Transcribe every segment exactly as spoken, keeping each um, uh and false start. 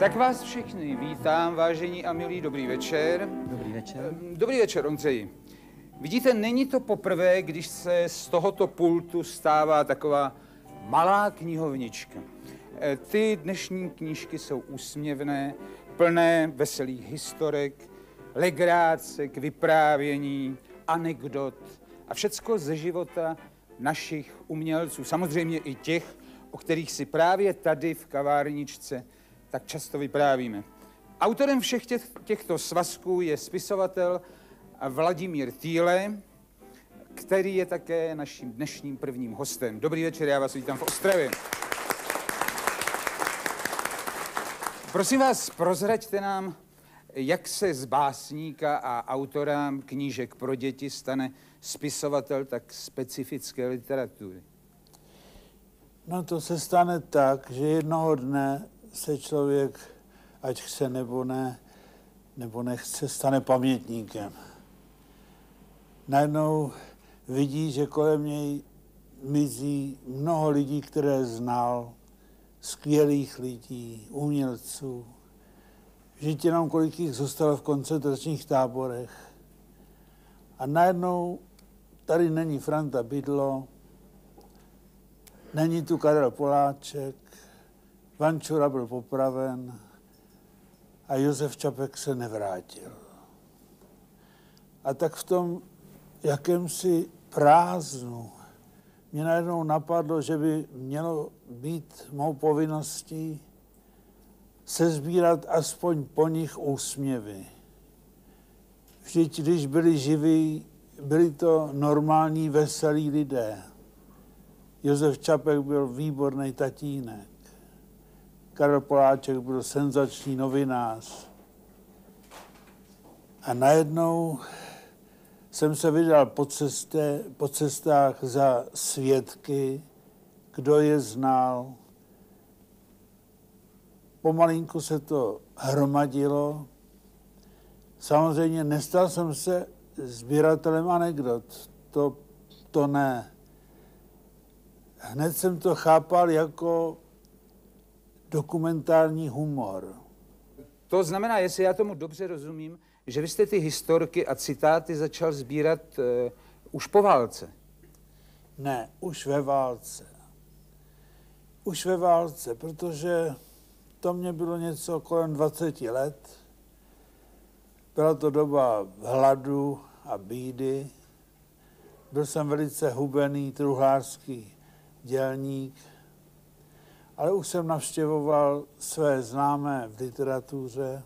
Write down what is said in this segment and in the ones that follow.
Tak vás všechny vítám, vážení a milí, dobrý večer. Dobrý večer. Dobrý večer, Ondřeji. Vidíte, není to poprvé, když se z tohoto pultu stává taková malá knihovnička. Ty dnešní knížky jsou úsměvné, plné veselých historek, legrácek, vyprávění, anekdot a všecko ze života našich umělců. Samozřejmě i těch, o kterých si právě tady v kavárničce tak často vyprávíme. Autorem všech těch, těchto svazků je spisovatel Vladimír Týle, který je také naším dnešním prvním hostem. Dobrý večer, já vás vítám v Ostravě. Prosím vás, prozraďte nám, jak se z básníka a autora knížek pro děti stane spisovatel tak specifické literatury. No to se stane tak, že jednoho dne se člověk, ať chce nebo ne, nebo nechce, stane pamětníkem. Najednou vidí, že kolem něj mizí mnoho lidí, které znal, skvělých lidí, umělců. Vždyť jenom kolik jich zůstalo v koncentračních táborech. A najednou tady není Franta Bydlo, není tu Karel Poláček, Vančura byl popraven a Josef Čapek se nevrátil. A tak v tom jakémsi prázdnu mě najednou napadlo, že by mělo být mou povinností sesbírat aspoň po nich úsměvy. Vždyť, když byli živí, byli to normální, veselí lidé. Josef Čapek byl výborný tatínek. Karel Poláček byl senzační novinář. A najednou jsem se vydal po, cestě, po cestách za svědky, kdo je znal. Pomalinku se to hromadilo. Samozřejmě nestal jsem se sběratelem anekdot. To, to ne. Hned jsem to chápal jako dokumentární humor. To znamená, jestli já tomu dobře rozumím, že vy jste ty historky a citáty začal sbírat uh, už po válce. Ne, už ve válce. Už ve válce, protože to mě bylo něco kolem dvaceti let. Byla to doba hladu a bídy. Byl jsem velice hubený truhlářský dělník, ale už jsem navštěvoval své známé v literatuře.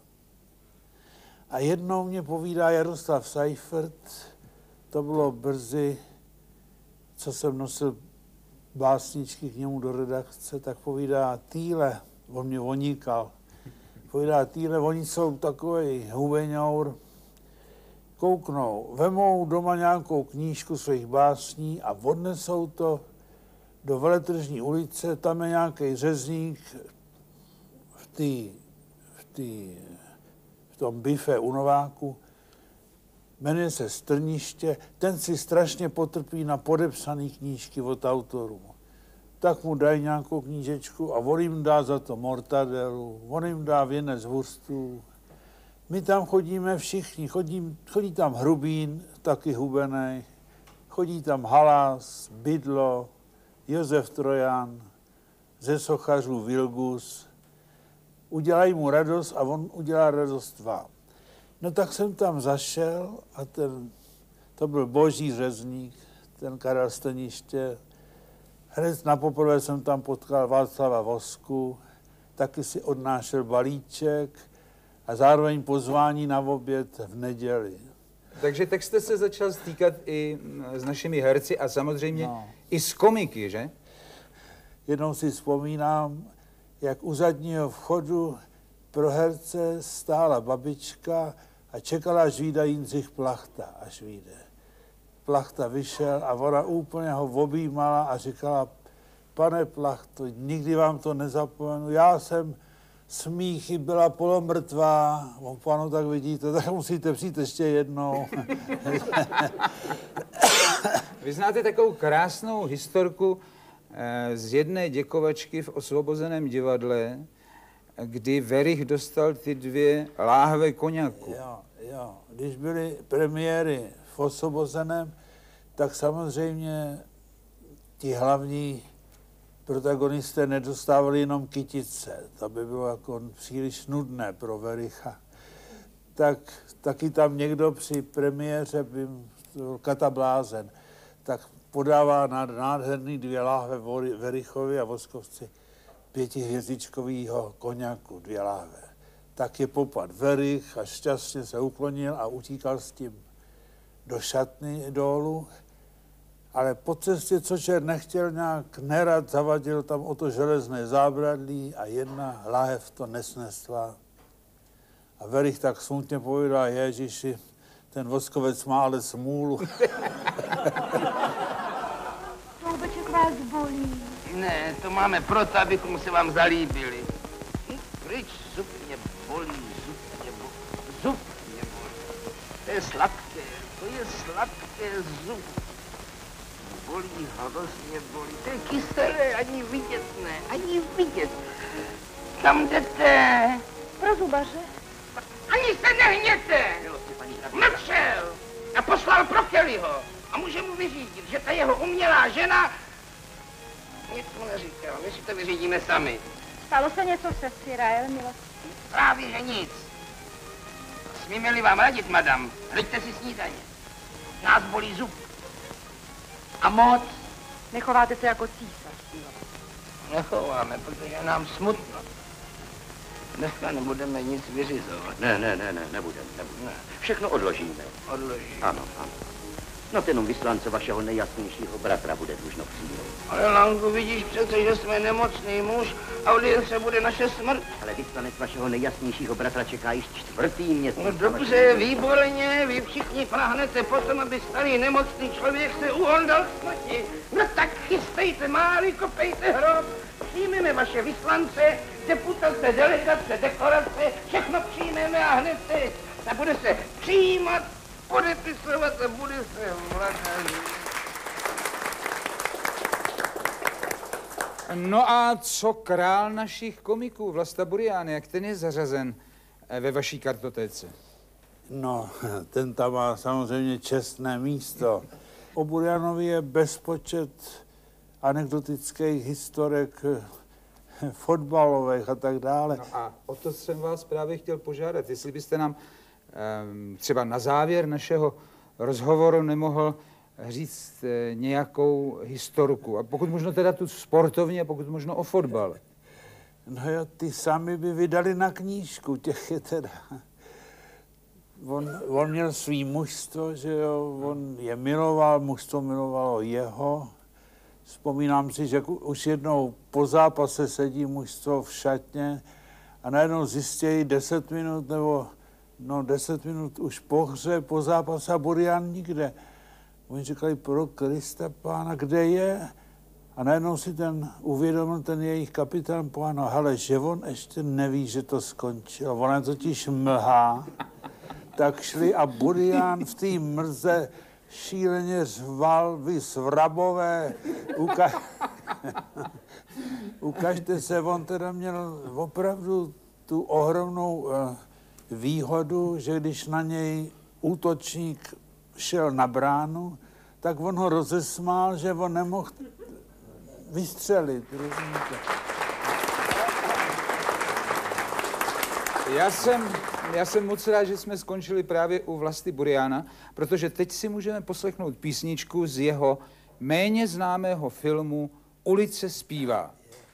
A jednou mě povídá Jaroslav Seifert, to bylo brzy, co jsem nosil básničky k němu do redakce, tak povídá Týle, on mě voníkal, povídá Týle, oni jsou takový hubeňour, kouknou, vemou doma nějakou knížku svých básní a odnesou to do Veletržní ulice, tam je nějaký řezník v, tý, v, tý, v tom bife u Nováku, jmenuje se Strniště, ten si strašně potrpí na podepsané knížky od autorů. Tak mu dají nějakou knížečku a on jim dá za to mortadelu, on jim dá věnec hurstů. My tam chodíme všichni, chodí, chodí tam Hrubín, taky hubenej, chodí tam Halas, Bydlo, Josef Trojan, ze sochařů Vilgus. Udělají mu radost a on udělá radost vám. No tak jsem tam zašel a ten, to byl boží řezník, ten Karel Strniště. Hned napoprvé jsem tam potkal Václava Vosku, taky si odnášel balíček a zároveň pozvání na oběd v neděli. Takže tak jste se začal stýkat i s našimi herci a samozřejmě no. i s komiky, že? Jednou si vzpomínám, jak u zadního vchodu pro herce stála babička a čekala, až vyjde Jindřich Plachta, až vyjde. Plachta vyšel a ona úplně ho objímala a říkala, pane Plachto, nikdy vám to nezapomenu, já jsem smíchy byla polomrtvá, o panu tak vidíte, tak musíte přijít ještě jednou. Vy znáte takovou krásnou historku z jedné děkovačky v Osvobozeném divadle, kdy Werich dostal ty dvě láhve koněku. Jo, jo. Když byly premiéry v Osobozeném, tak samozřejmě ti hlavní protagonisté nedostávali jenom kytice. To by bylo jako příliš nudné pro Wericha. Tak taky tam někdo při premiéře, Kata Blázen, tak podává nádherný dvě láhve Werichovi a Voskovci pětihvězdičkovýho koněku, dvě láhve. Tak je popad Werich a šťastně se uklonil a utíkal s tím do šatny dolů. Ale po cestě, co čert nechtěl, nějak nerad zavadil tam o to železné zábradlí a jedna láhev to nesnesla. A Werich tak smutně povídal, Ježíši, ten Voskovec má ale smůlu. Kloubeček vás bolí. Ne, to máme proto, abychom se vám zalíbili. Pryč, zub mě bolí, zub mě bolí, zub mě bolí. To je sladké, to je sladké, zub. Bolí, hrozně bolí, to je kyselé, ani vidět ne, ani vidět. Kam jdete? Pro zubaře. Ani se nehněte! Mlčel a poslal pro Kellyho. A může mu vyřídit, že ta jeho umělá žena... Nic mu neříkal, my si to vyřídíme sami. Stalo se něco se Cyril, milosti? Právě, že nic. Smíme-li vám radit, madam, hleďte si snídaně. Nás bolí zub. A moc. Nechováte se jako císař. Nechováme, protože je nám smutno. Dneska nebudeme nic vyřizovat. Ne, ne, ne, ne, nebudeme, nebudeme. Všechno odložíme. Odložíme. Ano, ano. No jenom vyslance vašeho nejjasnějšího bratra bude dlužno přijmout. Ale Langu, vidíš přece, že jsme nemocný muž a audience bude naše smrt. Ale vyslanec vašeho nejjasnějšího bratra čeká již čtvrtý měsíc. No dobře, výborně, vy všichni prahnete potom, aby starý nemocný člověk se uhondal k smrti. No tak chystejte máry, kopejte hrob, přijmeme vaše vyslance, deputace, delegace, dekorace, všechno přijmeme a hned se, a bude se přijímat, podepisovat a bude se vladat. No a co král našich komiků, Vlasta Burian, jak ten je zařazen ve vaší kartotéce? No, ten tam má samozřejmě čestné místo. O Burianovi je bezpočet anekdotických historek, fotbalových a tak dále. No a o to jsem vás právě chtěl požádat, jestli byste nám um, třeba na závěr našeho rozhovoru nemohl říct e, nějakou historku. A pokud možno teda tu sportovně, a pokud možno o fotbale. No jo, ty sami by vydali na knížku, těch je teda... On, on měl svý mužstvo, že jo, on je miloval, mužstvo milovalo jeho. Vzpomínám si, že už jednou po zápase sedí mužstvo v šatně a najednou zjistějí deset minut nebo no deset minut už po hře, po zápase a Burian nikde. Oni říkali, pro Krista Pána, kde je? A najednou si ten uvědomil ten jejich kapitán Pána, hele, že on ještě neví, že to skončilo. Ona totiž mlhá. Tak šli a Burian v té mrze šíleně řval, vy svrabové, uka... ukažte se, on teda měl opravdu tu ohromnou uh, výhodu, že když na něj útočník šel na bránu, tak on ho rozesmál, že on nemohl vystřelit. Rozumíte? Já jsem, já jsem moc rád, že jsme skončili právě u Vlasty Buriana, protože teď si můžeme poslechnout písničku z jeho méně známého filmu Ulice zpívá.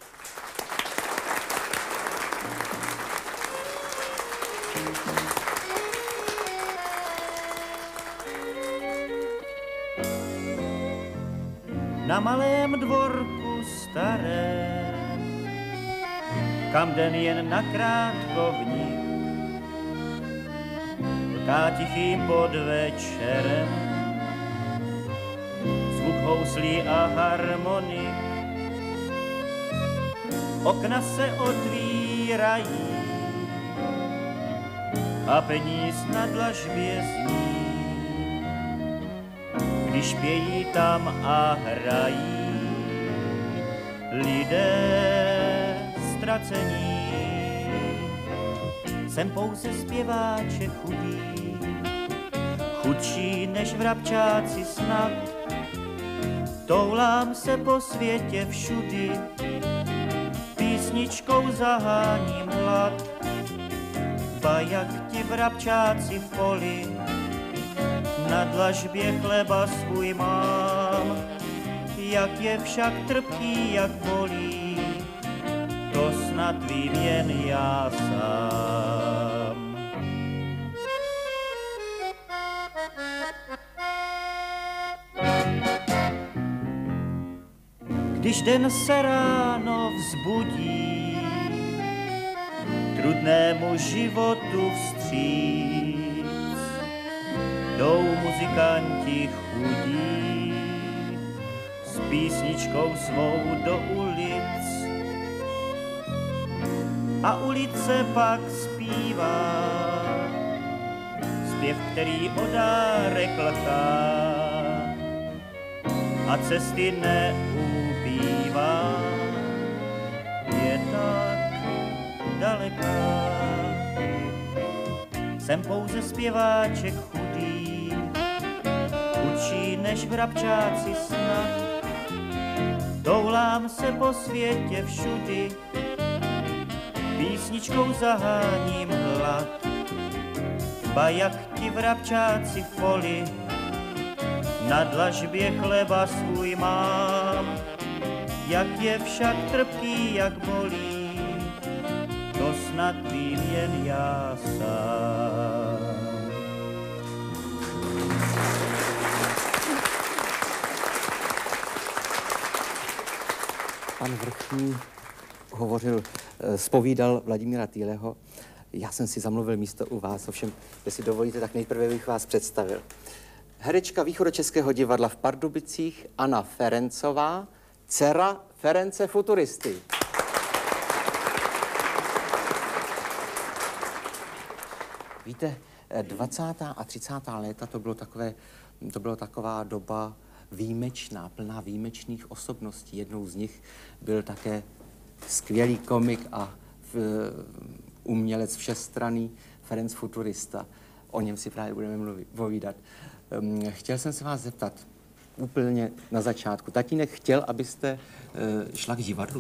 Na malém dvorku starém, kam den jen nakrátko vnik, vlká tichým podvečerem, zvuk houslí a harmonik. Okna se otvírají a peníz na dlažbě zní, když pějí tam a hrají lidé ztracení. jsem pouze zpěváček chudý, chudší než vrabčáci snad. Toulám se po světě všudy, písničkou zaháním hlad. Ba jak ti vrabčáci v poli, na dlažbě chleba svůj mám. Jak je však trpký, jak bolí, to snad vím jen já sám. Když den se ráno vzbudí, trudnému životu vstříc, jdou muzikanti chudí s písničkou svou do ulic. A ulice pak zpívá zpěv, který o dárek lchá a cesty neubývá, je tak daleká. Jsem pouze zpěváček chudý, chudší než vrabčáci snad. Toulám se po světě všudy, písničkou zaháním hlad. Ba jak ti vrabčáci v poli, na dlažbě chleba svůj mám. Jak je však trpký, jak bolí, to snad vím jen já sám. Pan Vrchní hovořil, zpovídal Vladimíra Týleho. Já jsem si zamluvil místo u vás, ovšem, jestli dovolíte, tak nejprve bych vás představil. Herečka Východočeského divadla v Pardubicích Anna Ferencová, dcera Ference Futuristy. Víte, dvacátá a třicátá léta to bylo takové, to byla taková doba výjimečná, plná výjimečných osobností. Jednou z nich byl také skvělý komik a v, umělec všestranný Ferenc Futurista. O něm si právě budeme mluvit, povídat. Um, chtěl jsem se vás zeptat úplně na začátku. Tatínek chtěl, abyste uh, šla k divadlu?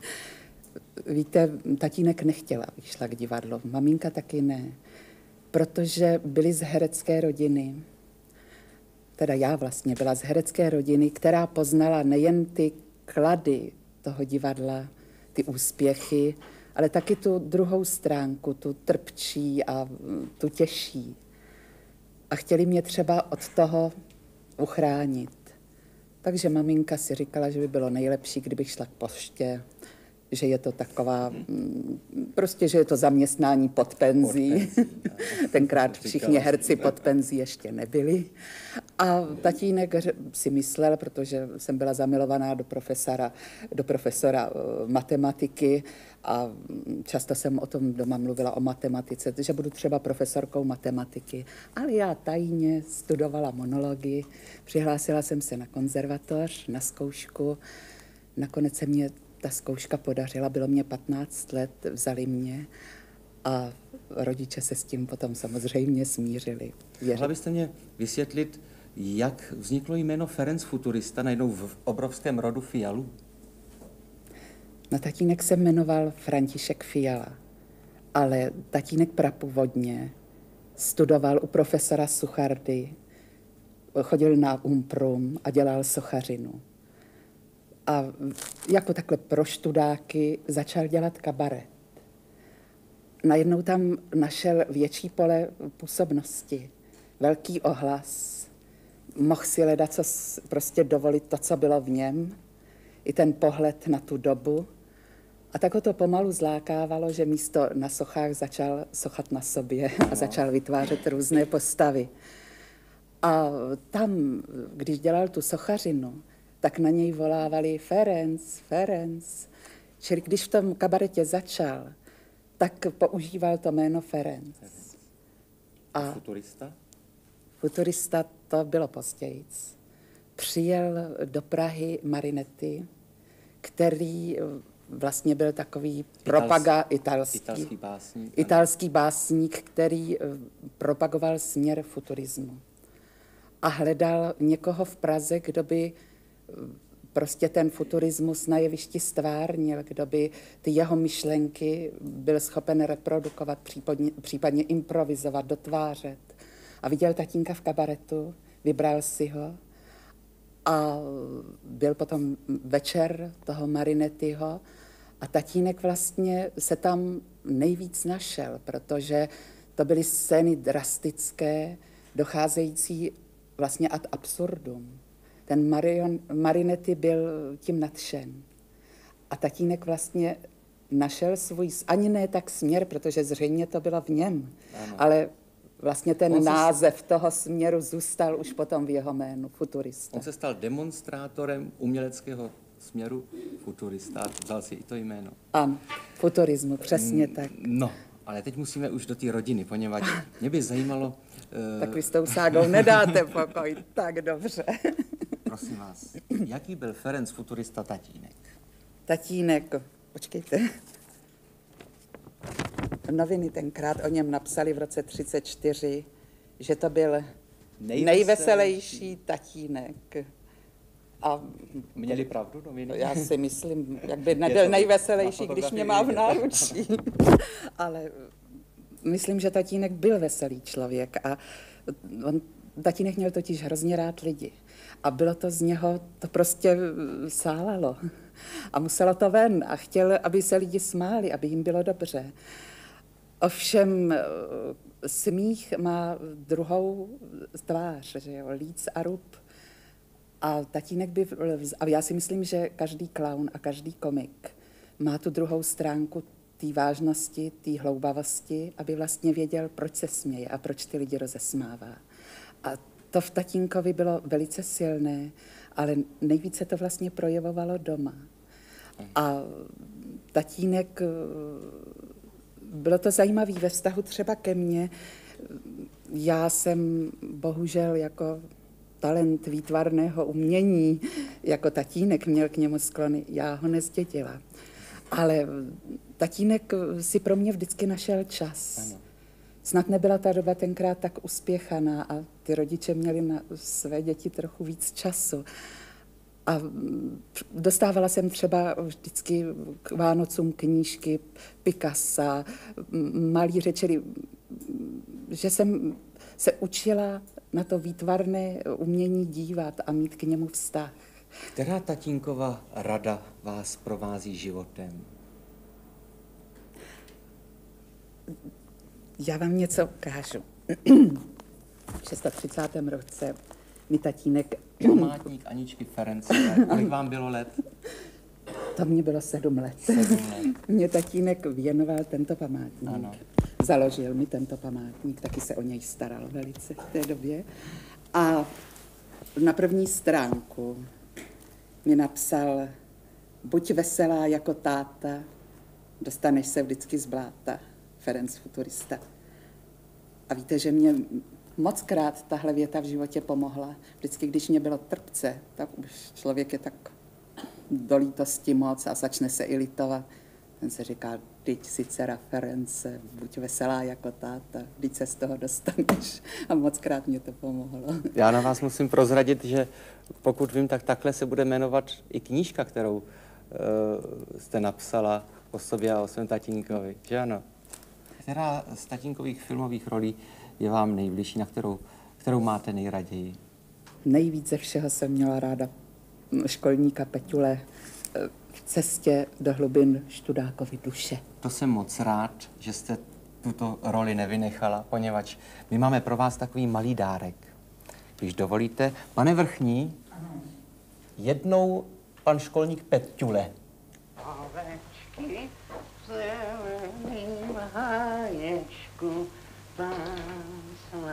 Víte, tatínek nechtěl, abych šla k divadlu. Maminka taky ne. Protože byli z herecké rodiny. Teda já vlastně byla z herecké rodiny, která poznala nejen ty klady toho divadla, ty úspěchy, ale taky tu druhou stránku, tu trpčí a tu těžší. A chtěli mě třeba od toho uchránit. Takže maminka si říkala, že by bylo nejlepší, kdybych šla k poště, že je to taková, prostě, že je to zaměstnání pod penzí. Pod penzí Tenkrát všichni herci pod penzí ještě nebyli. A tatínek si myslel, protože jsem byla zamilovaná do profesora, do profesora matematiky a často jsem o tom doma mluvila o matematice, že budu třeba profesorkou matematiky. Ale já tajně studovala monologii, přihlásila jsem se na konzervatoř, na zkoušku, nakonec se mě ta zkouška podařila, bylo mě patnáct let, vzali mě a rodiče se s tím potom samozřejmě smířili. Mohla byste mě vysvětlit, jak vzniklo jméno Ferenc Futurista najednou v obrovském rodu Fialů? No, tatínek se jmenoval František Fiala, ale tatínek prapůvodně studoval u profesora Suchardy, chodil na Umprum a dělal sochařinu. A jako takhle pro študáky začal dělat kabaret. Najednou tam našel větší pole působnosti, velký ohlas. Mohl si hledat, co prostě dovolit to, co bylo v něm, i ten pohled na tu dobu. A tak ho to pomalu zlákávalo, že místo na sochách začal sochat na sobě a začal vytvářet různé postavy. A tam, když dělal tu sochařinu, tak na něj volávali Ferenc, Ferenc. Čili když v tom kabaretě začal, tak používal to jméno Ferenc. A futurista? Futurista to bylo později. Přijel do Prahy Marinetti, který vlastně byl takový propaga italský, italský básník, italský básník, který propagoval směr futurismu. A hledal někoho v Praze, kdo by prostě ten futurismus na jevišti stvárnil, kdo by ty jeho myšlenky byl schopen reprodukovat, případně, případně improvizovat, dotvářet. A viděl tatínka v kabaretu, vybral si ho a byl potom večer toho Marinettiho a tatínek vlastně se tam nejvíc našel, protože to byly scény drastické, docházející vlastně ad absurdum. Ten Marion, Marinetti byl tím nadšen. A tatínek vlastně našel svůj, ani ne tak směr, protože zřejmě to bylo v něm, ano. Ale vlastně ten on název se... toho směru zůstal už potom v jeho jménu, futurista. On se stal demonstrátorem uměleckého směru futurista, vzal si i to jméno. Ano, futurismu, přesně mm, tak. No, ale teď musíme už do té rodiny, poněvadž mě by zajímalo... Uh... Tak vy s tou ságou nedáte pokoj, tak dobře. Prosím vás, jaký byl Ferenc futurista tatínek? Tatínek, počkejte. Noviny tenkrát o něm napsali v roce třicet čtyři, že to byl nejveselější, nejveselější tatínek. A měli pravdu noviny? Já si myslím, jak by nebyl nejveselější, na když mě má v náručí. Ale myslím, že tatínek byl veselý člověk a on, tatínek měl totiž hrozně rád lidi. A bylo to z něho, to prostě sálalo. A muselo to ven a chtěl, aby se lidi smáli, aby jim bylo dobře. Ovšem smích má druhou tvář, že jo, líc a rub. A tatínek by, a já si myslím, že každý klaun a každý komik má tu druhou stránku té vážnosti, té hloubavosti, aby vlastně věděl, proč se směje a proč ty lidi rozesmává. A to v tatínkovi bylo velice silné, ale nejvíce to vlastně projevovalo doma. A tatínek, bylo to zajímavé ve vztahu třeba ke mně. Já jsem bohužel jako talent výtvarného umění, jako tatínek měl k němu sklony, já ho nezdědila. Ale tatínek si pro mě vždycky našel čas. Ano. Snad nebyla ta doba tenkrát tak uspěchaná a ty rodiče měli na své děti trochu víc času. A dostávala jsem třeba vždycky k Vánocům knížky Picassa, malíře, čili že jsem se učila na to výtvarné umění dívat a mít k němu vztah. Která tatínkova rada vás provází životem? Já vám něco ukážu. V třicátém šestém roce mi tatínek... Památník Aničky Ferencové. Kolik vám bylo let? To mě bylo sedm let. Sedm let. Mě tatínek věnoval tento památník. Ano. Založil mi tento památník, taky se o něj staral velice v té době. A na první stránku mi napsal: buď veselá jako táta, dostaneš se vždycky z bláta. Ferenc futurista. A víte, že mě mockrát tahle věta v životě pomohla. Vždycky, když mě bylo trpce, tak už člověk je tak do lítosti moc a začne se i litovat. Ten se říká, vždyť si dcera Ference, buď veselá jako táta, vždyť se z toho dostaneš. A mockrát mě to pomohlo. Já na vás musím prozradit, že pokud vím, tak takhle se bude jmenovat i knížka, kterou uh, jste napsala o sobě a o svém tatínkovi, že ano? Která z tatínkových filmových rolí je vám nejbližší, na kterou, kterou máte nejraději? Nejvíc ze všeho jsem měla ráda školníka Peťule v cestě do hlubin Študákovy duše. To jsem moc rád, že jste tuto roli nevynechala, poněvadž my máme pro vás takový malý dárek. Když dovolíte, pane Vrchní, jednou pan školník Peťule. Ovečky v zeleným háječku pásla.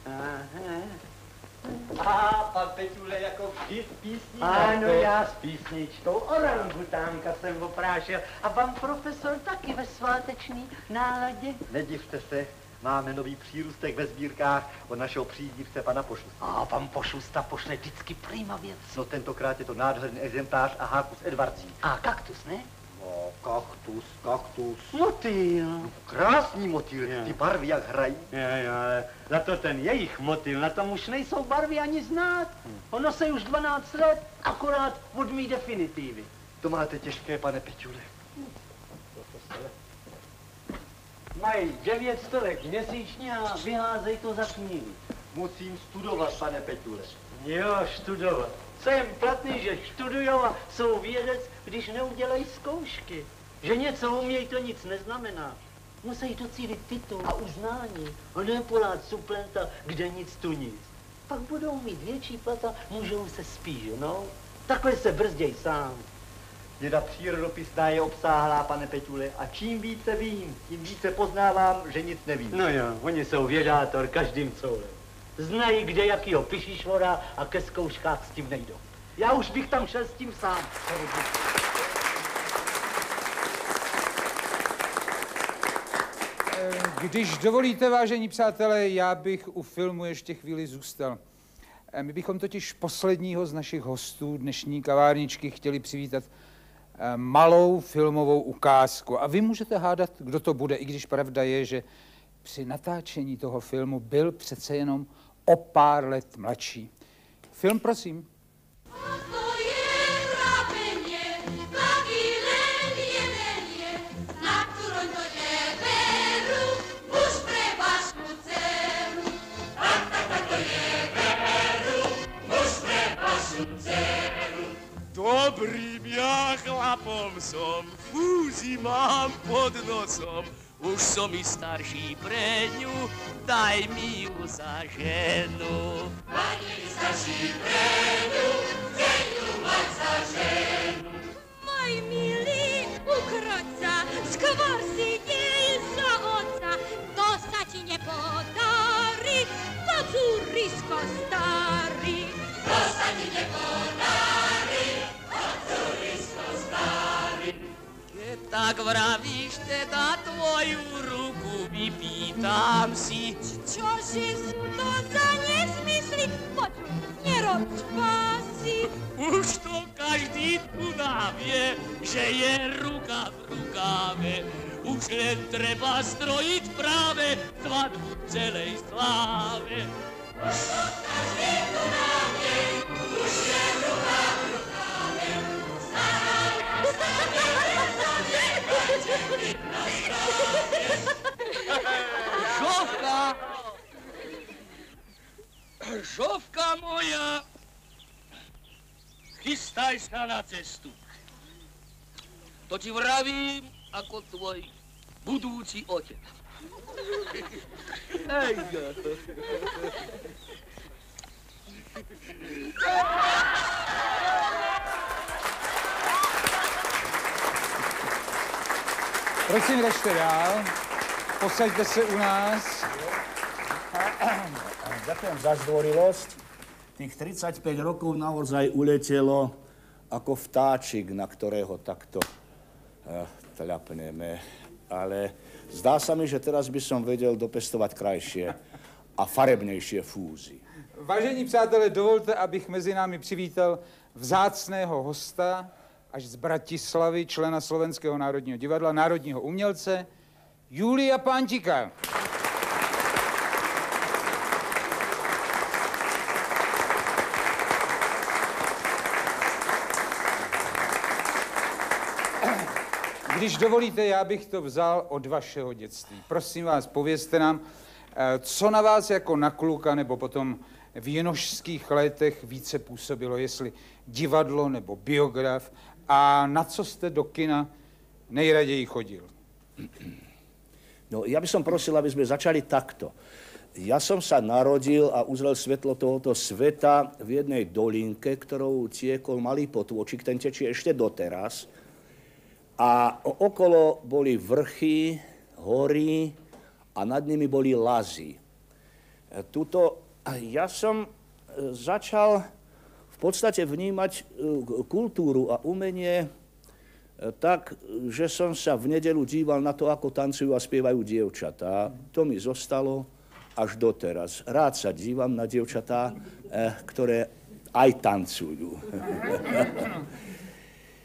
A pan Peťule jako vždy s písní. Ano, já s písničkou Orangutánka jsem oprášil. A pan profesor taky ve sváteční náladě. Nedivte se, máme nový přírůstek ve sbírkách od našeho příznivce pana Pošusta. A pan Pošusta pošle vždycky prima věc. No tentokrát je to nádherný exemplář a hákus Edvardzí. A kaktus, ne? No, Kaktus, kaktus. Motýl. Krásný motýl, ty barvy jak hrají. Je, jo, ale za to ten jejich motýl, na tom už nejsou barvy ani znát. Ono se už dvanáct let, akorát od mý definitivy. To máte těžké, pane Peťule. Mají devět stovek měsíčně a vyházej to za knihy. Musím studovat, pane Peťule. Jo, studovat. Jsem platný, že študujou a jsou vědec, když neudělají zkoušky. Že něco umějí, to nic neznamená. Musí docílit titul a uznání a ne polát suplenta, kde nic tu nic. Pak budou mít větší plat a můžou se spíženou. Takhle se brzděj sám. Věda přírodopisná je obsáhlá, pane Peťule, a čím více vím, tím více poznávám, že nic nevím. No jo, oni jsou vědátor každým coulem. Znají, kde jakýho pišišvora a ke zkouškách s tím nejdou. Já už bych tam šel s tím sám. Když dovolíte, vážení přátelé, já bych u filmu ještě chvíli zůstal. My bychom totiž posledního z našich hostů dnešní kavárničky chtěli přivítat malou filmovou ukázku. A vy můžete hádat, kdo to bude, i když pravda je, že při natáčení toho filmu byl přece jenom o pár let mladší. Film, prosím. Dobrým ja chlapom som, fúzi mám pod nosom. Už som i starší pre ňu, daj mi ju za ženu. Pani starší pre ňu, chcem ju mať za ženu. Moj milý ukroca, skôr si nie za oca, to sa ti nepodarí, to cúrisko starý. To sa ti nepodarí, to cúrisko starý. Keď tak vravíš, teda tvoju ruku vypýtam si. Čože sú to za nezmysly? Počuj, nerob čpásy. Už to každý tu návie, že je ruka v rukáve. Už len treba strojiť práve svadbu celej sláve. Už to každý tu návie, už je ruka v rukáve. Žovka! Žovka moja! Chystaj sa na cestu. To ti vravím ako tvoj budúci otec. Ej, Prosím, držte dál. Posaďte se u nás. Ďakujem za zdvorilosť. Tých tridsaťpäť rokov naozaj uletelo ako vtáčik, na ktorého takto uh, tľapneme. Ale zdá sa mi, že teraz by som vedel dopestovať krajšie a farebnejšie fúzy. Vážení přátelé, dovolte, abych mezi námi přivítal vzácného hosta, až z Bratislavy, člena Slovenského národního divadla, národního umělce, Julia Pantika. Když dovolíte, já bych to vzal od vašeho dětství. Prosím vás, povězte nám, co na vás jako na kluka nebo potom v jinošských letech více působilo, jestli divadlo nebo biograf, a na co jste do kina nejraději chodil? No, ja by som prosil, aby sme začali takto. Ja som sa narodil a uzrel svetlo tohoto sveta v jednej dolinke, ktorou tiekol malý potôčik, ten tečie ešte doteraz. A okolo boli vrchy, hory a nad nimi boli lazy. Tuto ja som začal v podstate vnímať kultúru a umenie tak, že som sa v nedeľu díval na to, ako tancujú a spievajú dievčatá. To mi zostalo až doteraz. Rád sa dívam na dievčatá, ktoré aj tancujú.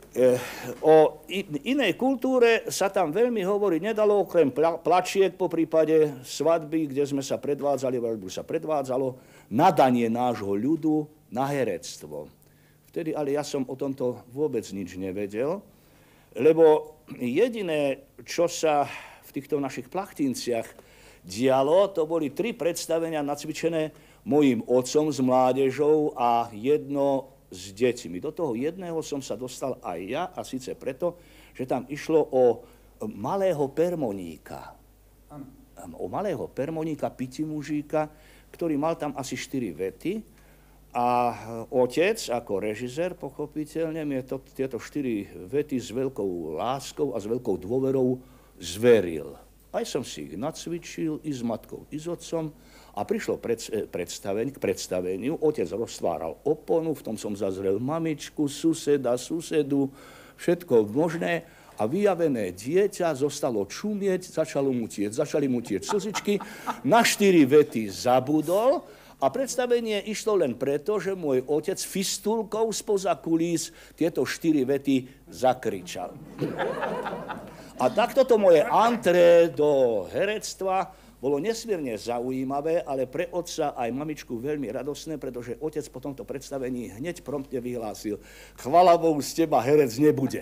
O inej kultúre sa tam veľmi hovoriť nedalo, okrem plačiek po prípade svadby, kde sme sa predvádzali, alebo sa predvádzalo nadanie nášho ľudu na herectvo. Vtedy ale ja som o tomto vôbec nič nevedel, lebo jediné, čo sa v týchto našich plachtinciach dialo, to boli tri predstavenia nacvičené mojím otcom s mládežou a jedno s deťmi. Do toho jedného som sa dostal aj ja, a síce preto, že tam išlo o malého permoníka. Ano. O malého permoníka, pitimužíka, ktorý mal tam asi štyri vety. A otec, ako režisér, pochopiteľne, mi to, tieto štyri vety s veľkou láskou a s veľkou dôverou zveril. Aj som si ich nacvičil i s matkou, i s otcom. A prišlo pred, predstavenie, k predstaveniu, otec roztváral oponu, v tom som zazrel mamičku, suseda, susedu, všetko možné. A vyjavené dieťa zostalo čumieť, začalo mu tieť, začali mu tieť slzičky, na štyri vety zabudol a predstavenie išlo len preto, že môj otec fistulkou spoza kulís tieto štyri vety zakričal. A takto to moje antré do herectva bolo nesmierne zaujímavé, ale pre otca aj mamičku veľmi radosné, pretože otec po tomto predstavení hneď promptne vyhlásil: chvala Bohu, z teba herec nebude.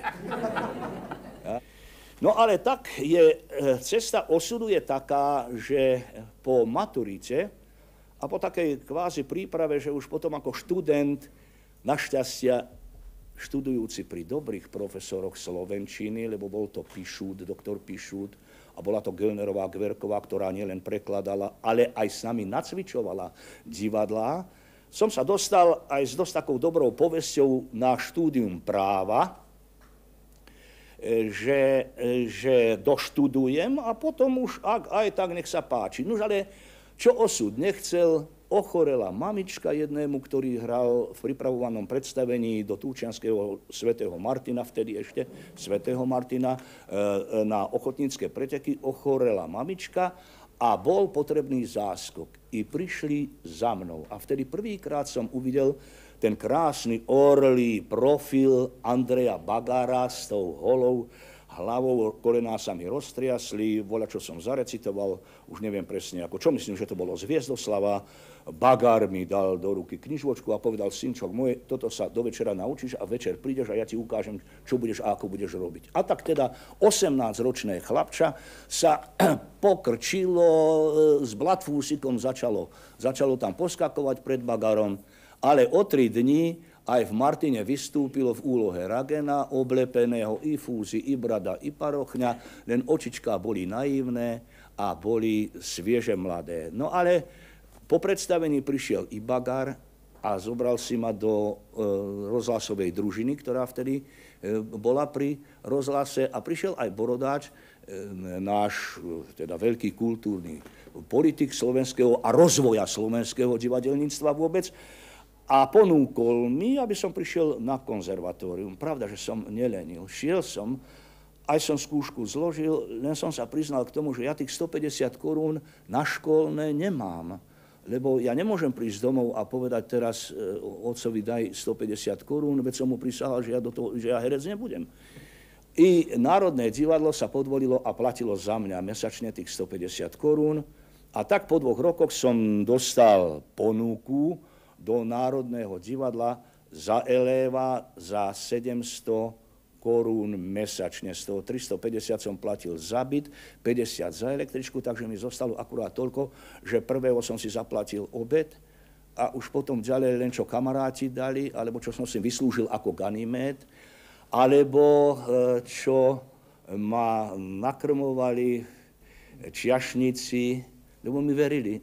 No ale tak je, cesta osudu je taká, že po maturite a po takej kvázi príprave, že už potom ako študent, našťastia študujúci pri dobrých profesoroch slovenčiny, lebo bol to Pišút, doktor Pišút, a bola to Göllnerová Gverková, ktorá nielen prekladala, ale aj s nami nacvičovala divadlá, som sa dostal aj s dosť takou dobrou povesťou na štúdium práva, že, že doštudujem a potom už, ak aj tak, nech sa páči. Nož ale čo osud nechcel, ochorela mamička jednému, ktorý hral v pripravovanom predstavení do Túčianského svätého Martina, vtedy ešte svätého Martina, na ochotnícke preteky, ochorela mamička a bol potrebný záskok. I prišli za mnou. A vtedy prvýkrát som uvidel ten krásny orlý profil Andreja Bagára s tou holou hlavou, kolená sa mi roztriasli, voľa čo som zarecitoval, už neviem presne ako, čo myslím, že to bolo z Hviezdoslava. Bagár mi dal do ruky knižočku a povedal: synčok môj, toto sa do večera naučíš a večer prídeš a ja ti ukážem, čo budeš a ako budeš robiť. A tak teda osemnásťročné chlapča sa pokrčilo, s blatfúsikom začalo, začalo tam poskakovať pred Bagárom, ale o tri dni aj v Martine vystúpilo v úlohe Ragena, oblepeného i fúzy, i brada, i parochňa, len očičká boli naivné a boli svieže mladé. No ale po predstavení prišiel i Bagár a zobral si ma do e, rozhlasovej družiny, ktorá vtedy e, bola pri rozhlase, a prišiel aj Borodáč, e, náš teda veľký kultúrny politik slovenského a rozvoja slovenského divadelníctva vôbec, a ponúkol mi, aby som prišiel na konzervatórium. Pravda, že som nelenil. Šiel som, aj som skúšku zložil, len som sa priznal k tomu, že ja tých stopäťdesiat korún na školné nemám. Lebo ja nemôžem prísť domov a povedať teraz e, otcovi daj stopäťdesiat korún, veď som mu prisahal, že ja, do toho, že ja herec nebudem. I Národné divadlo sa podvolilo a platilo za mňa mesačne tých stopäťdesiat korún. A tak po dvoch rokoch som dostal ponuku do Národného divadla za eléva za sedemsto korún mesačne. Z toho tristopäťdesiat som platil za byt, päťdesiat za električku, takže mi zostalo akurát toľko, že prvého som si zaplatil obed a už potom ďalej len čo kamaráti dali, alebo čo som si vyslúžil ako Ganymede, alebo čo ma nakrmovali čiašníci, lebo mi verili,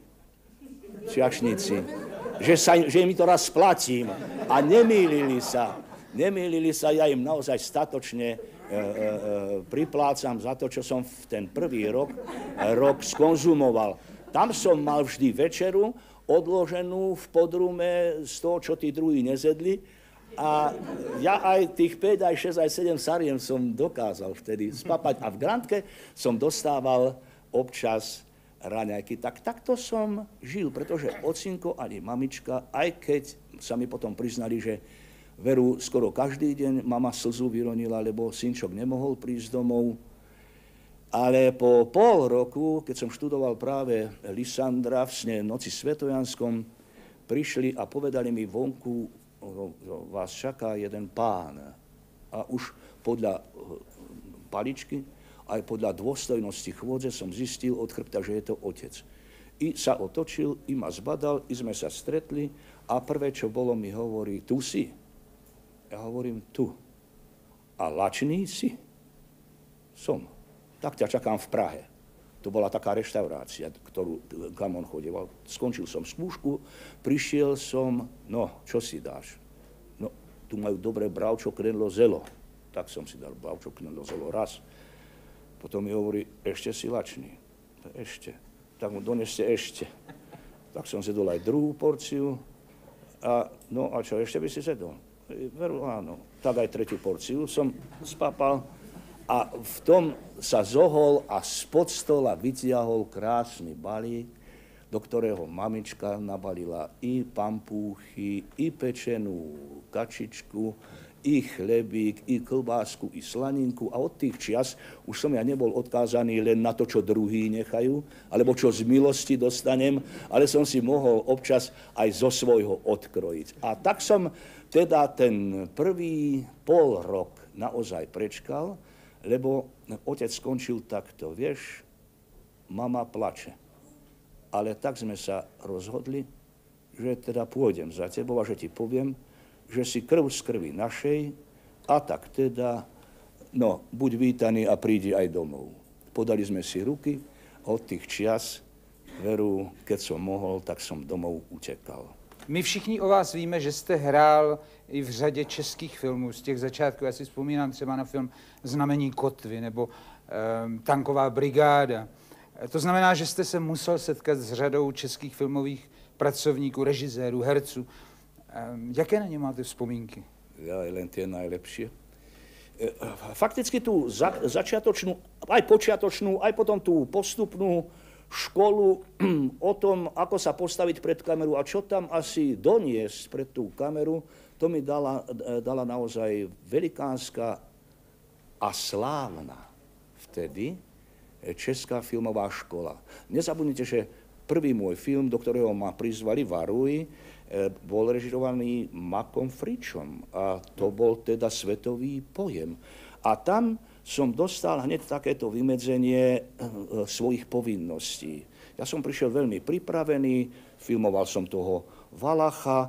čiašníci. Že, sa, že mi to raz splatím. A nemýlili sa. Nemýlili sa, ja im naozaj statočne e, e, priplácam za to, čo som v ten prvý rok, rok skonzumoval. Tam som mal vždy večeru odloženú v podrume z toho, čo tí druhí nezedli. A ja aj tých päť, aj šesť, aj sedem sariem som dokázal vtedy spapať. A v Grantke som dostával občas raňajky. Tak takto som žil, pretože ocinko ani mamička, aj keď sa mi potom priznali, že Veru, skoro každý deň mama slzu vyronila, lebo synčok nemohol prísť domov. Ale po pol roku, keď som študoval práve Lysandra v sne Noci svetojanskom, prišli a povedali mi vonku, vás čaká jeden pán. A už podľa paličky, aj podľa dôstojnosti chôdze som zistil od chrbta, že je to otec. I sa otočil, i ma zbadal, i sme sa stretli a prvé, čo bolo, mi hovorí, tu si. Ja hovorím, tu. A lačný si? Som. Tak ťa čakám v Prahe. To bola taká reštaurácia, ktorú, kam on chodieval. Skončil som skúšku, prišiel som, no, čo si dáš? No, tu majú dobré bravčo, krenlo, zelo. Tak som si dal bravčo, krenlo, zelo raz. Potom mi hovorí, ešte si lačný. Ešte. Tak mu doneste ešte. Tak som zjedol aj druhú porciu. A, no a čo, ešte by si zjedol? Veru, áno. Tak aj tretiu porciu som spapal. A v tom sa zohol a spod stola vytiahol krásny balík, do ktorého mamička nabalila i pampúchy, i pečenú kačičku, i chlebík, i klbásku, i slaninku. A od tých čias už som ja nebol odkázaný len na to, čo druhí nechajú, alebo čo z milosti dostanem, ale som si mohol občas aj zo svojho odkrojiť. A tak som teda ten prvý pol rok naozaj prečkal, lebo otec skončil takto, vieš, mama plače. Ale tak sme sa rozhodli, že teda pôjdem za tebou a že ti poviem, že si krv z krvi našej a tak teda, no, buď vítaný a prídi aj domov. Podali sme si ruky a od tých čias, veru, keď som mohol, tak som domov utekal. My všichni o vás víme, že jste hrál i v řadě českých filmů z těch začátků. Já si vzpomínám třeba na film Znamení kotvy nebo um, Tanková brigáda. To znamená, že jste se musel setkat s řadou českých filmových pracovníků, režisérů, herců. Um, jaké na ně máte vzpomínky? Ja, len tie najlepšie. Fakticky tú za, začiatočnú, aj počiatočnú, aj potom tú postupnú školu o tom, ako sa postaviť pred kameru a čo tam asi doniesť pred tú kameru, to mi dala, dala naozaj velikánska a slávna vtedy česká filmová škola. Nezabudnite, že prvý môj film, do ktorého ma prizvali, Varuj, bol režirovaný Makom Fričom a to bol teda svetový pojem. A tam som dostal hneď takéto vymedzenie svojich povinností. Ja som prišiel veľmi pripravený, filmoval som toho Valacha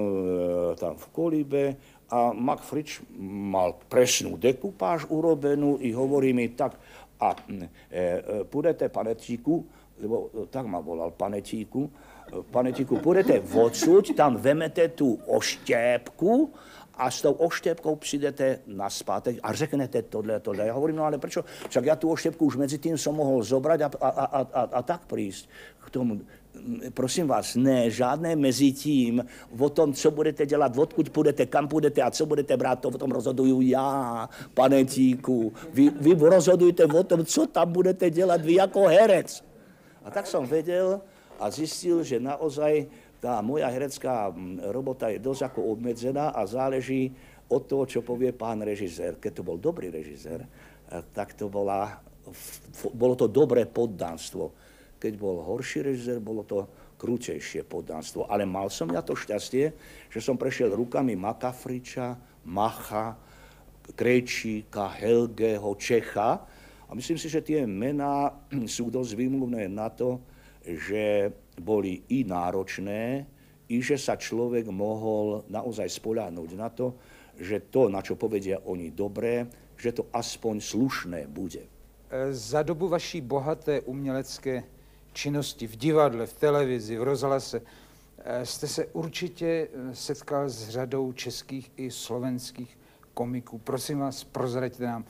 e, tam v Kolibe a Mak Frič mal presnú dekupáž urobenú i hovorí mi tak, a e, půjdete, panetíku, lebo tak ma volal, panetíku, panetíku, půjdete odsud, tam vemete tú oštěpku a s tou oštěpkou přijdete naspátek a řeknete tohle, tohle. Ja hovorím, no ale prečo? Však ja tú oštěpku už medzi tým som mohol zobrať a, a, a, a, a tak prísť k tomu. Prosím vás, ne, žádné mezi tím o tom, co budete dělat, odkud půjdete, kam půjdete a co budete brát, to o tom rozhoduju já, panetíku. Vy, vy rozhodujte o tom, co tam budete dělat vy jako herec. A tak som vedel a zistil, že naozaj tá moja herecká robota je dosť ako obmedzená a záleží od toho, čo povie pán režisér. Keď to bol dobrý režisér, tak to bola, bolo to dobré poddanstvo. Keď bol horší režisér, bolo to krutejšie poddanstvo. Ale mal som ja to šťastie, že som prešiel rukami Maka Friča, Macha, Krejčíka, Helgeho, Čecha. A myslím si, že tie mená sú dosť výmluvné na to, že boli i náročné, i že sa človek mohol naozaj spoľahnúť na to, že to, na čo povedia oni dobré, že to aspoň slušné bude. Za dobu vaší bohaté umělecké činnosti v divadle, v televizi, v rozhlase jste se určitě setkal s řadou českých i slovenských komiků. Prosím vás, prozraďte nám,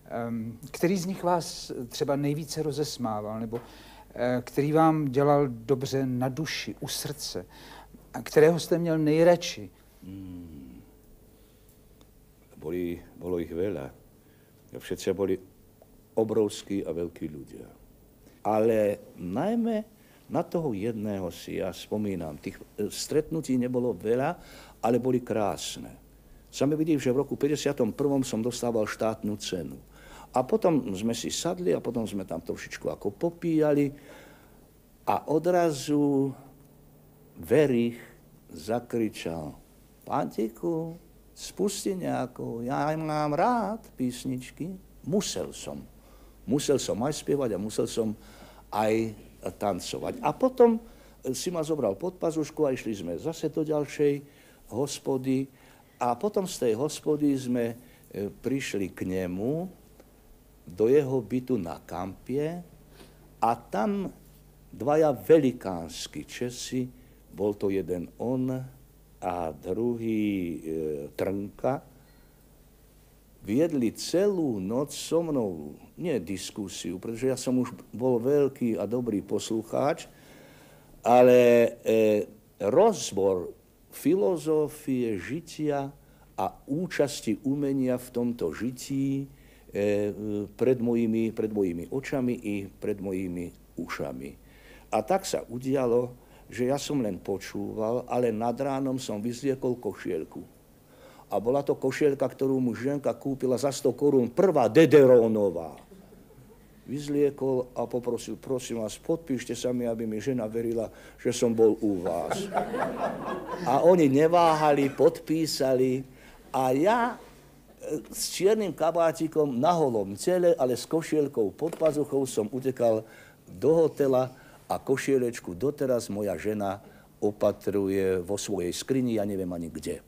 který z nich vás třeba nejvíce rozesmával, nebo který vám dělal dobře na duši, u srdce, a kterého jste měl nejradši? Hmm. Boli, bolo ich veľa. Všetci boli obrovskí a veľkí ľudia. Ale najmä na toho jedného si ja spomínam. Tých stretnutí nebolo veľa, ale boli krásne. Sami vidím, že v roku päťdesiatom prvom som dostával štátnu cenu. A potom sme si sadli a potom sme tam trošičku ako popíjali a odrazu Verich zakričal: Pantiku, spusti nejakú, ja mám rád písničky. Musel som. Musel som aj spievať a musel som aj tancovať. A potom si ma zobral pod pazušku a išli sme zase do ďalšej hospody. A potom z tej hospody sme prišli k nemu do jeho bytu na Kampie a tam dvaja velikánsky Česi, bol to jeden on a druhý e, Trnka, viedli celú noc so mnou, nie diskusiu, pretože ja som už bol veľký a dobrý poslucháč, ale e, rozbor filozofie žitia a účasti umenia v tomto žití e, pred, mojimi, pred mojimi očami i pred mojimi ušami. A tak sa udialo, že ja som len počúval, ale nad ránom som vyzliekol košielku. A bola to košielka, ktorú mu ženka kúpila za sto korún, prvá Dederónová. Vyzliekol a poprosil: prosím vás, podpíšte sa mi, aby mi žena verila, že som bol u vás. A oni neváhali, podpísali a ja s čiernym kabátikom na holom tele, ale s košielkou pod pazuchou som utekal do hotela a košielečku doteraz moja žena opatruje vo svojej skrini, ja neviem ani kde.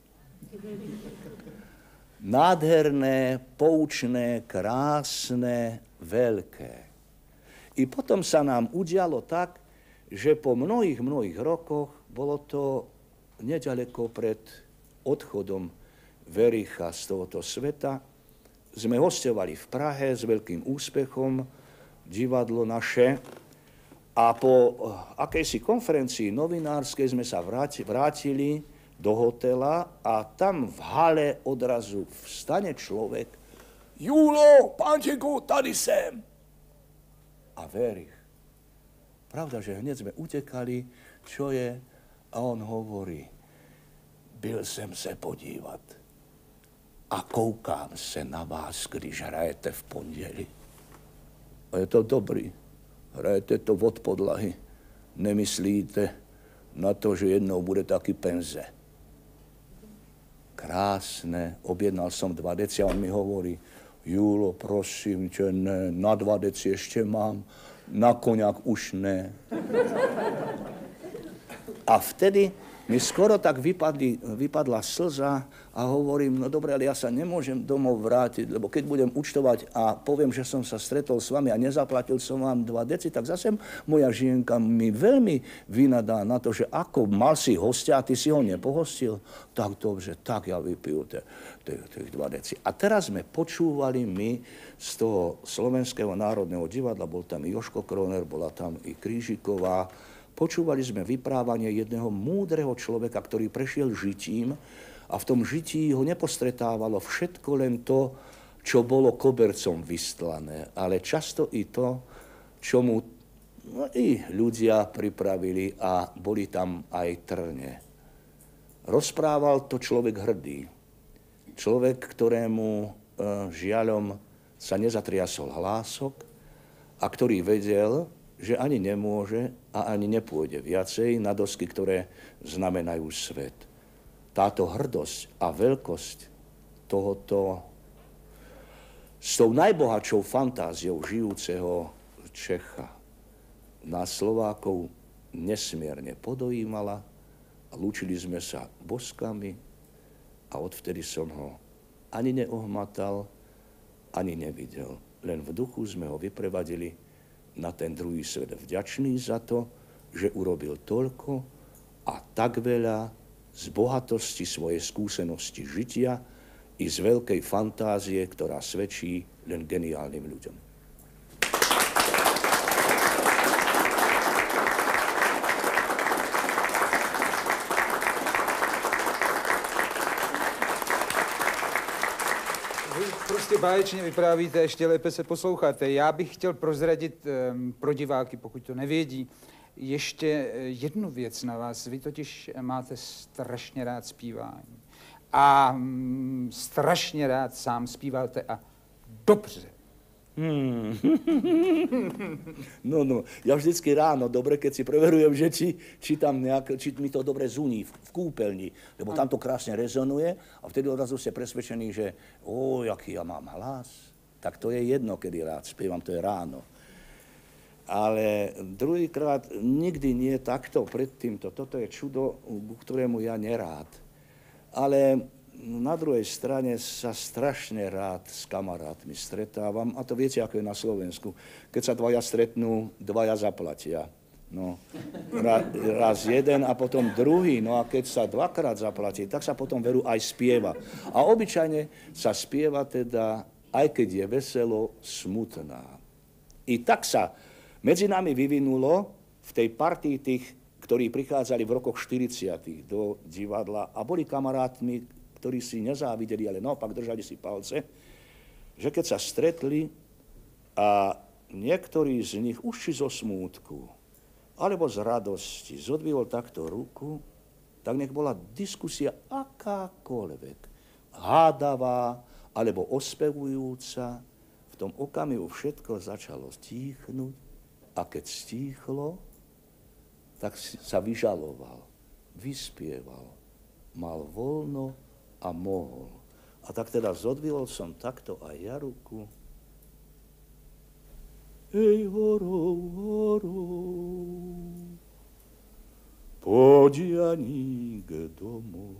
Nádherné, poučné, krásne, veľké. I potom sa nám udialo tak, že po mnohých, mnohých rokoch, bolo to neďaleko pred odchodom Vericha z tohoto sveta, sme hostovali v Prahe s veľkým úspechom, divadlo naše, a po akejsi konferencii novinárskej sme sa vrátili do hotela a tam v hale odrazu vstane človek: Júlo, Pantiku, tady sem. A Verich. Pravda, že hneď sme utekali, čo je, a on hovorí: byl jsem se podívat a koukám se na vás, když hrajete v pondělí. A je to dobrý. Hrajete to od podlahy. Nemyslíte na to, že jednou bude taky penze. Krásne. Objednal som dva deci a on mi hovorí: Júlo, prosím ťa, ne, na dva deci ešte mám, na koňak už ne. A vtedy mi skoro tak vypadli, vypadla slza a hovorím: no dobre, ale ja sa nemôžem domov vrátiť, lebo keď budem účtovať a poviem, že som sa stretol s vami a nezaplatil som vám dva deci, tak zase moja žienka mi veľmi vynadá na to, že ako mal si hostia a ty si ho nepohostil, tak dobře, tak ja vypiju tých dva deci. A teraz sme počúvali my z toho Slovenského národného divadla, bol tam i Jožko Kroner, bola tam i Krížiková. Počúvali sme vyprávanie jedného múdreho človeka, ktorý prešiel žitím a v tom žití ho nepostretávalo všetko len to, čo bolo kobercom vystlané, ale často i to, čo mu no, i ľudia pripravili a boli tam aj trne. Rozprával to človek hrdý. Človek, ktorému e, žiaľom sa nezatriasol hlások a ktorý vedel, že ani nemôže a ani nepôjde viacej na dosky, ktoré znamenajú svet. Táto hrdosť a veľkosť tohoto s tou najbohatšou fantáziou žijúceho Čecha nás Slovákov nesmierne podojímala a lúčili sme sa boskami a odvtedy som ho ani neohmatal, ani nevidel. Len v duchu sme ho vyprevadili na ten druhý svet, vďačný za to, že urobil toľko a tak veľa z bohatosti svojej skúsenosti žitia i z veľkej fantázie, ktorá svedčí len geniálnym ľuďom. Prostě báječně vyprávíte, ještě lépe se posloucháte. Já bych chtěl prozradit um, pro diváky, pokud to nevědí, ještě jednu věc na vás. Vy totiž máte strašně rád zpívání. a mm, strašně rád sám zpíváte a dobře. Hmm. No, no, ja vždycky ráno, dobre, keď si preverujem, že či, či, tam nejak, či mi to dobre zuní v, v kúpeľni, lebo tam to krásne rezonuje a vtedy odrazu ste presvedčení, že ó, jaký ja mám hlas. Tak to je jedno, kedy rád spievam, to je ráno. Ale druhýkrát nikdy nie takto pred týmto. Toto je čudo, ku ktorému ja nerád. Ale na druhej strane sa strašne rád s kamarátmi stretávam. A to viete, ako je na Slovensku. Keď sa dvaja stretnú, dvaja zaplatia. No, ra, raz jeden a potom druhý. No a keď sa dvakrát zaplatí, tak sa potom veru aj spieva. A obyčajne sa spieva teda, aj keď je veselo, smutná. I tak sa medzi nami vyvinulo v tej partii tých, ktorí prichádzali v rokoch štyridsiatych do divadla a boli kamarátmi, ktorí si nezávideli, ale naopak držali si palce, že keď sa stretli a niektorý z nich už či zo smútku, alebo z radosti zodvihol takto ruku, tak nech bola diskusia akákoľvek, hádavá alebo ospevujúca, v tom okamihu všetko začalo stíchnuť a keď stíchlo, tak sa vyžaloval, vyspieval, mal voľno a mohol. A tak teda zodvihol som takto aj ja ruku. Ej, horou, horou, poď Janík domov.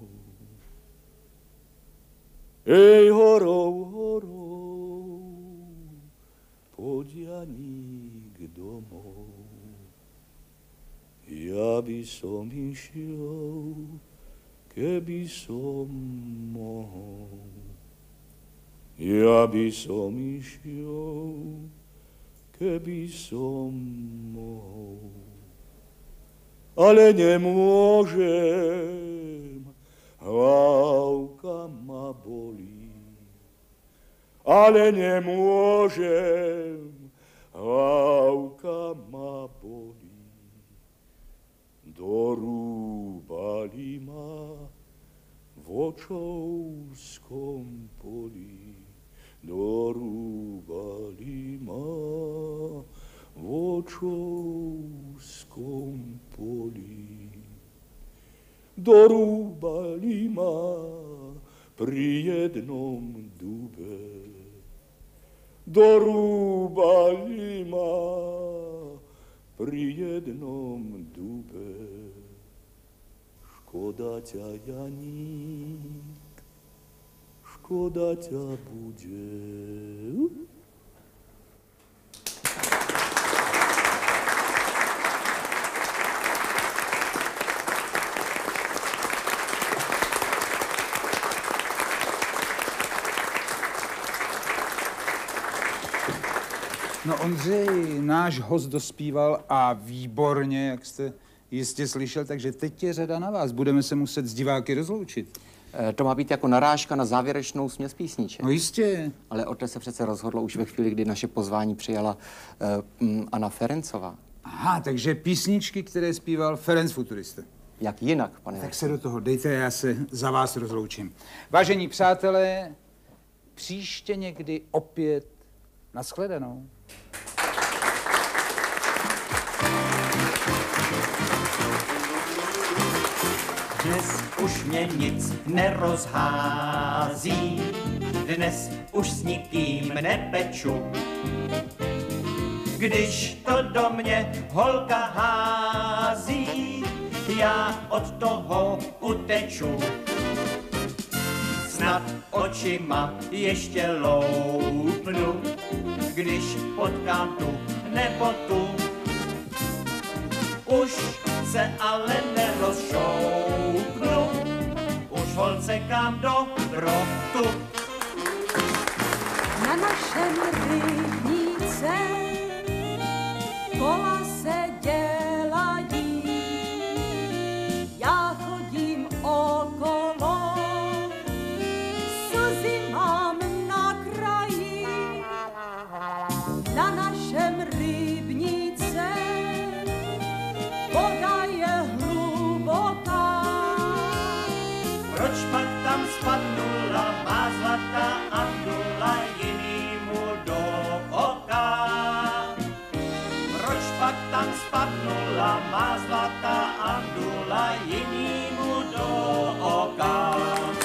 Ej, horou, horou, poď Janík domov. Ja by som išiel, keby som mohol. Ja by som išiel, keby som mohol. Ale nemôžem, hlavka ma bolí. Ale nemôžem, hlavka ma bolí. Dorúbali ma v očovskom poli. Dorúbali ma v očovskom poli. Dorúbali ma pri jednom dube. Dorúbali ma pri jednom dube. Škoda ťa, Janík, škoda ťa bude. No Ondřej, náš host dospíval a výborně, jak jste jistě slyšel, takže teď je řada na vás. Budeme se muset s diváky rozloučit. E, to má být jako narážka na závěrečnou směs písniček. No jistě. Ale o té se přece rozhodlo už ve chvíli, kdy naše pozvání přijala uh, Anna Ferencová. Aha, takže písničky, které zpíval Ferenc Futurista. Jak jinak, pane? Tak se do toho dejte, já se za vás rozloučím. Vážení přátelé, příště někdy opět nashledanou. Dnes už mě nic nerozhází, dnes už s nikým nepeču. Když to do mě holka hází, já od toho uteču. Snad očima ještě loupnu, když potkám tu nebo tu. Už se ale nerozšoupnu, už holce kam do brotu. Na našem rybníce kola se dělají, já chodím okolo, slzy mám na kraji. Na našem rybníce voda je hluboká. Proč pak tam spát? zlatá andula jinýmu do oka.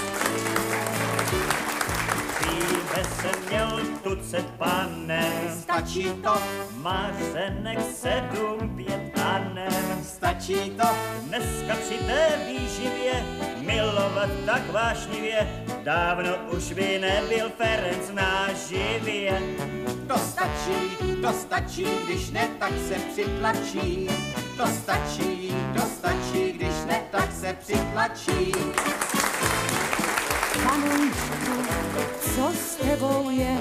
Dříve jsem měl tucet panem, stačí to, Mařenek sedm, pět panem, stačí to, dneska při té výživě milovat tak vášnivě, dávno už by nebyl Ferenc náživě. To stačí, to stačí, když ne, tak se přitlačí. To stačí, to stačí, když ne, tak se přitlačí. Panoušku, co s tebou je?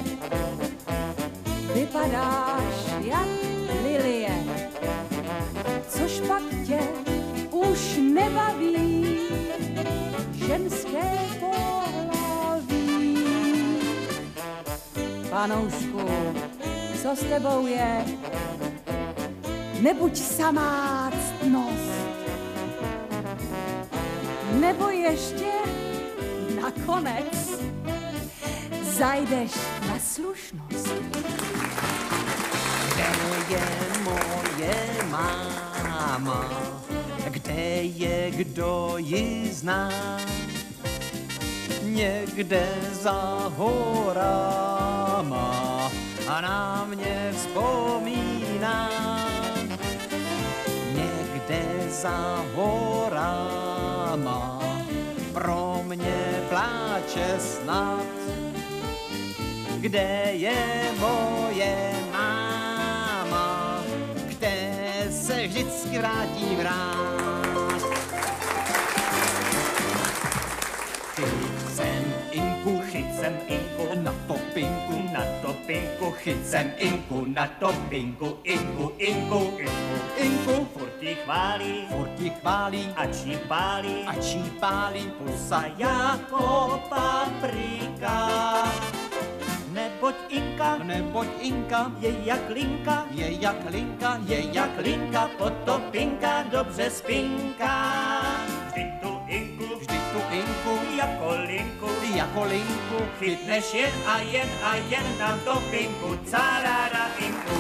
Vypadáš jak lilie. Což pak tě už nebaví ženské pohlaví. Panoušku, co s tebou je? Nebuď samá ctnost, nebo ještě nakonec zajdeš na slušnost. Kde je moje máma? Kde je, kdo ji zná? Někde za horama a na mě vzpomíná. Někde za horama pro mě pláče snad. Kde je moje máma, kde se vždycky vrátím rád. Chyť jsem Inku, chyť jsem Inku, na topinku, na topinku, chyť jsem Inku, na topinku, Inku, Inku, Inku, Inku, furt ji chválí, furt ji chválí, ač ji pálí, ač ji pálí, pusa jako paprika. Neboť Inka, neboť Inka, je jak linka, je jak linka, je jak linka, potopinka, dobře spinka. Vždy tu Inku, vždy tu Inku, jako linku, jako linku, chytneš jen a jen a jen na topinku, carada Inku.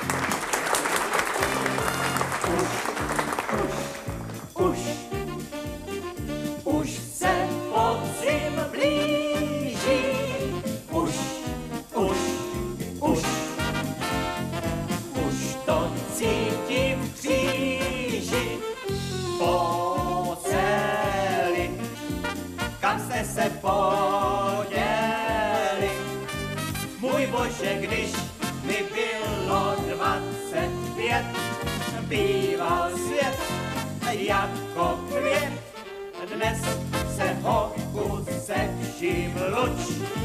Už, už, už, už se podzim blíží, už, už, už, už to cítím v kříži, poceli, kam jste se poděli. Můj bože, když mi bylo dvacet pět, býval svět jako květ, dnes se ho se vším luč.